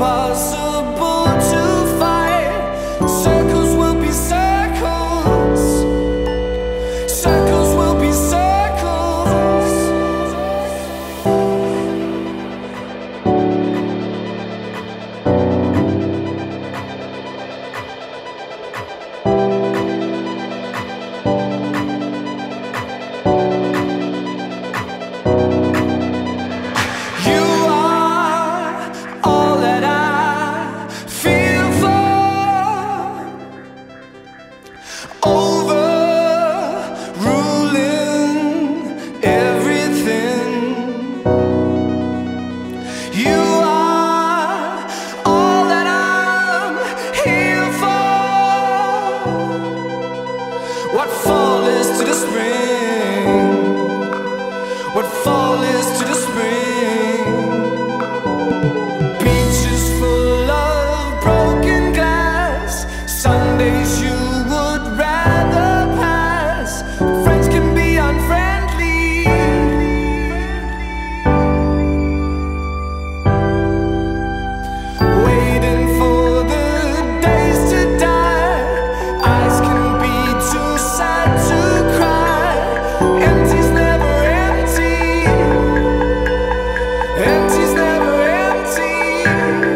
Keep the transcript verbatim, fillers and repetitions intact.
impossible to fight. Circles will be circles. Circles will be circles. What fall is to the spring? What fall is to the spring? Beaches full of broken glass. Sundays you would rather pass. Friends can be unfriendly. Waiting for the days to die. Eyes can be too sad to cry. Empty's never empty. Empty's never empty.